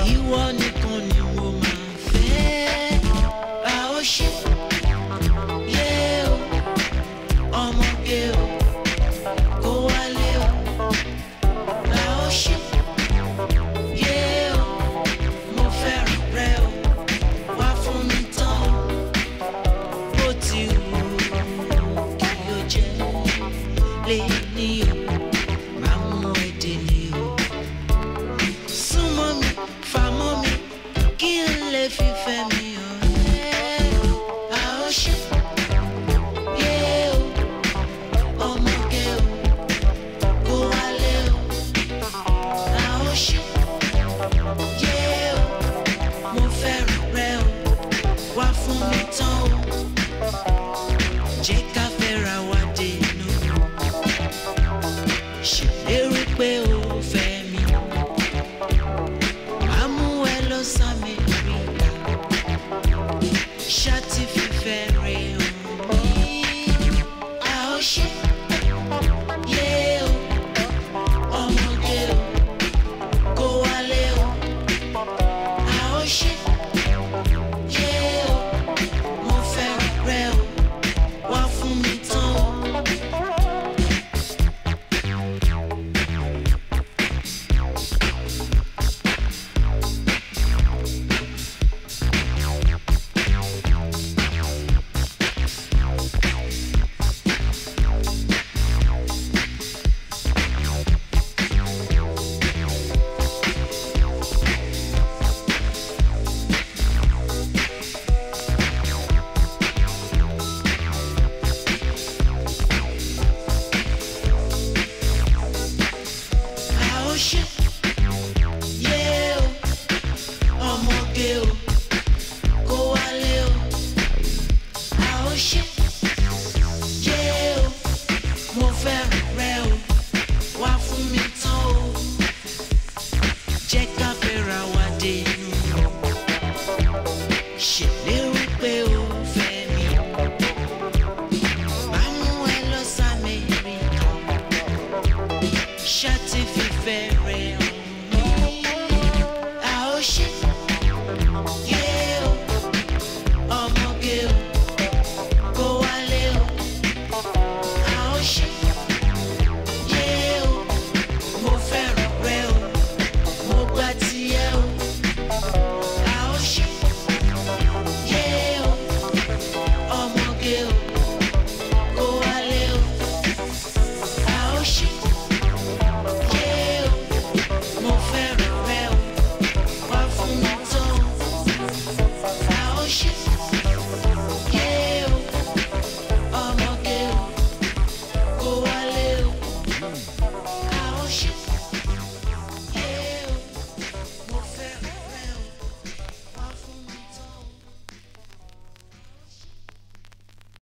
ìwọ nìkan ni mo máa fẹ́. A ó ṣe yé o, ọmọge o, kó wálé o. A ó ṣe yé o, mo fẹ́ràn rẹ o, wá fún mi tán o. Bó ti wù kí o jẹ́ lé ní o, máa mú ẹ délé o. Súnmọ́ mi, fàmọ́ mi, kí n lè fífẹ́ mi hàn ẹ́. A ó ṣe yé o, ọmọge o, kó wálé o. A ó ṣe yé o, mo fẹ́ràn rẹ o, wá fún mi tán o. Jẹ́ ká fẹ́ra wa dénú, ṣèlérí pé o fẹ́ mi, máa mú ẹ lọ sábẹ́.